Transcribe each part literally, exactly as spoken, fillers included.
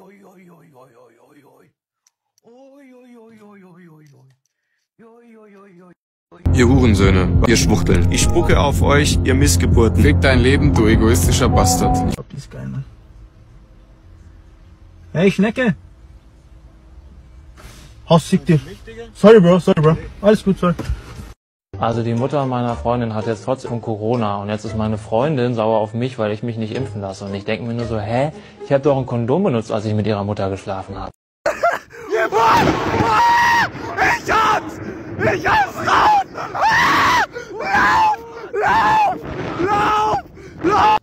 oi, oi, oi, oi, oi, oi, oi. Oi, oi, oi, oi, oi, oi, oi. Oi, oi, oi, oi. Ihr Hurensöhne, ihr Schwuchteln. Ich spucke auf euch, ihr Missgeburten. Fick dein Leben, du egoistischer Bastard. Ich glaub, die ist geil, ne? Hey, Schnecke! Hausfick dich. Sorry, Bro, sorry, Bro. Alles gut, sorry. Also die Mutter meiner Freundin hat jetzt trotzdem Corona und jetzt ist meine Freundin sauer auf mich, weil ich mich nicht impfen lasse. Und ich denke mir nur so, hä? Ich habe doch ein Kondom benutzt, als ich mit ihrer Mutter geschlafen habe. Ich hab's! Ich hab's Frauen! Lauf! Lauf! Lauf! Lauf!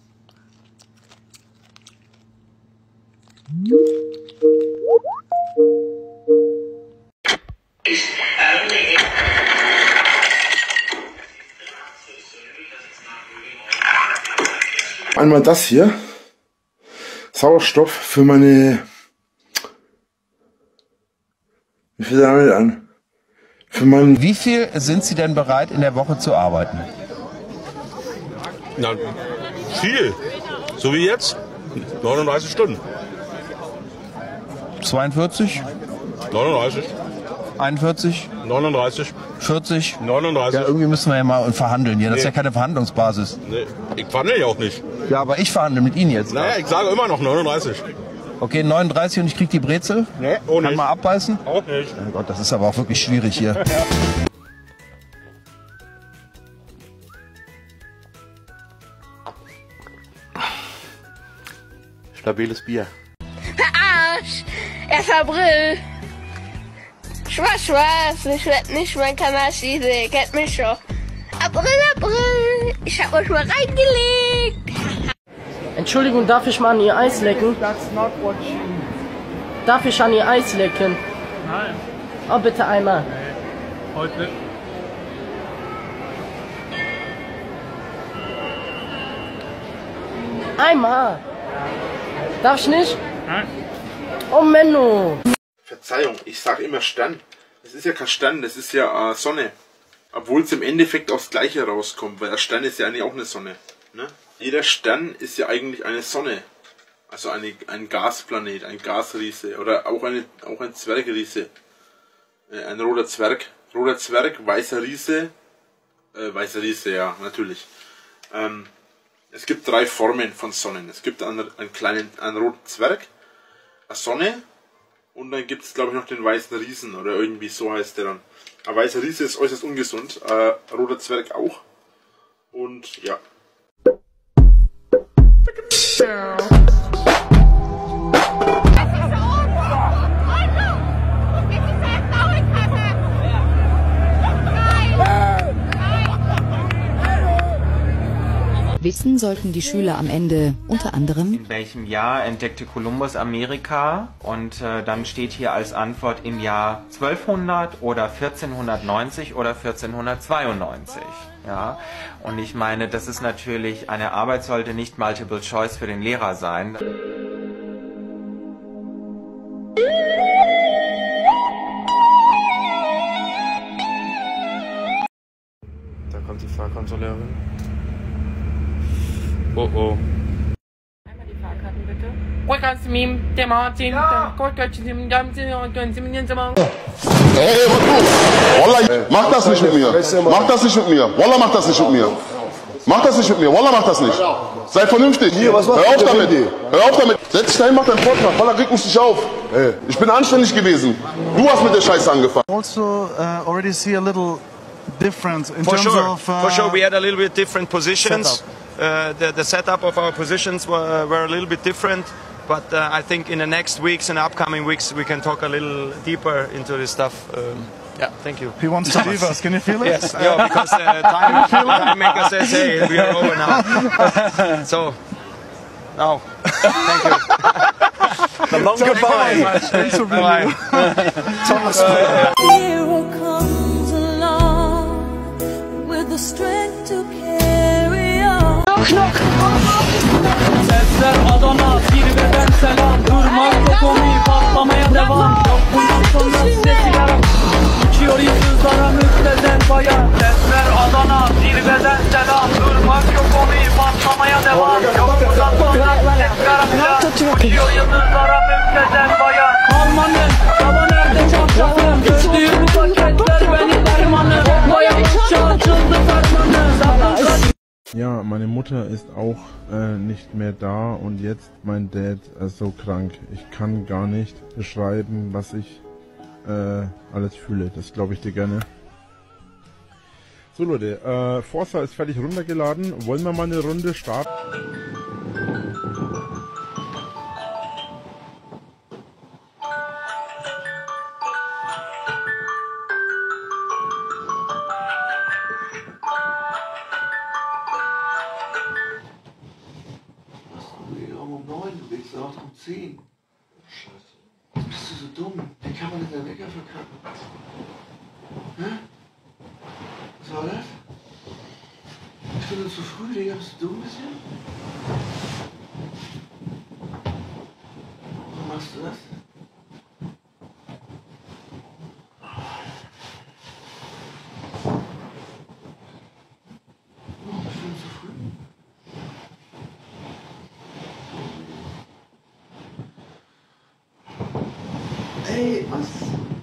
Einmal das hier. Sauerstoff für meine... Wie viel damit an? Für meinen... Wie viel sind Sie denn bereit, in der Woche zu arbeiten? Na, viel. So wie jetzt. neununddreißig Stunden. zweiundvierzig? neununddreißig. einundvierzig? neununddreißig. vierzig? neununddreißig. Ja, irgendwie müssen wir ja mal verhandeln hier. Das ist Nee. ja keine Verhandlungsbasis. Nee, ich verhandle ja auch nicht. Ja, aber ich verhandle mit Ihnen jetzt. Naja, ich sage immer noch neununddreißig. Okay, neununddreißig und ich krieg die Brezel? Nee, auch Kann nicht. mal abbeißen? Auch nicht. Oh Gott, das ist aber auch wirklich schwierig hier. Stabiles Bier. Arsch! Er ist April! Spaß, Spaß! Ich werd nicht mein Kanal-Schiede, ihr kennt mich schon. April, April! Ich hab euch mal reingelegt! Entschuldigung, darf ich mal an Ihr Eis lecken? That's not what she... Darf ich an Ihr Eis lecken? Nein. Oh, bitte einmal. Nee. Heute. Einmal! Darf ich nicht? Nein. Oh, Menno! Verzeihung, ich sage immer Stern. Das ist ja kein Stern, das ist ja äh, Sonne. Obwohl es im Endeffekt aufs Gleiche rauskommt, weil der Stern ist ja eigentlich auch eine Sonne. Ne? Jeder Stern ist ja eigentlich eine Sonne. Also eine, ein Gasplanet, ein Gasriese oder auch, eine, auch ein Zwergriese. Äh, ein roter Zwerg. Roter Zwerg, weißer Riese. Äh, weißer Riese, ja, natürlich. Ähm, es gibt drei Formen von Sonnen. Es gibt einen, einen kleinen, einen roten Zwerg, eine Sonne und dann gibt es, glaube ich, noch den weißen Riesen oder irgendwie so heißt der dann. Ein weißer Riese ist äußerst ungesund, äh, roter Zwerg auch und ja. Wissen sollten die Schüler am Ende unter anderem: In welchem Jahr entdeckte Kolumbus Amerika? Und äh, dann steht hier als Antwort im Jahr zwölfhundert oder vierzehnhundertneunzig oder vierzehnhundertzweiundneunzig. Ja? Und ich meine, das ist natürlich, eine Arbeit sollte nicht Multiple Choice für den Lehrer sein. Da kommt die Fahrkontrolleurin. Oh oh. Einmal die Fahrkarten bitte. Der Martin. Ey, Wallah, mach das nicht mit mir. Mach das nicht mit mir. Wallah, mach das nicht mit mir. Mach das nicht mit mir. Wallah, mach das nicht. Sei vernünftig. Hör auf damit. Hör auf damit. Setz dich dahin, mach deinen Vortrag. Wallah, reg mich nicht auf. Ich bin anständig gewesen. Du hast mit der Scheiße angefangen. Also uh, already see a little difference in For terms sure. of uh, For sure, we had a little bit different positions. Uh, the, the setup of our positions were, were a little bit different, but uh, I think in the next weeks and upcoming weeks we can talk a little deeper into this stuff. Um, yeah, thank you. He wants to leave us. Can you feel it? Yes, yeah, because uh, time, time maker says, hey, we are over now. So, now, thank you. The long goodbye. Bye. Thomas. Hero comes along with the strength to carry on. Knock, knock. Sesler Adana, zirveden selam. Durmak yok onu patlamaya devam. Yok bundan sonra size sigara. Uçuyor yıldızlara müptezel bayan. Sesler Adana, zirveden selam. Durmak yok onu patlamaya devam. Yok bundan sonra size sigara. Uçuyor yıldızlara. yıldızlara müptezel bayan. Almanım, baba nerede çarşafım? Gördüğüm bu paketler beni dermanım. Bayan aşağı açıldı fermanım. Ja, meine Mutter ist auch äh, nicht mehr da und jetzt mein Dad äh, so krank. Ich kann gar nicht beschreiben, was ich äh, alles fühle. Das glaube ich dir gerne. So Leute, äh, Forza ist fertig runtergeladen. Wollen wir mal eine Runde starten? Um neun, du willst auch um zehn. Scheiße. Bist du so dumm? Wie kann man denn den Wecker verkacken? Hä? Was war das? Ich finde zu früh, Digga. Bist du dumm ein bisschen? Warum machst du das? Warum bist du zu früh? Ey, was?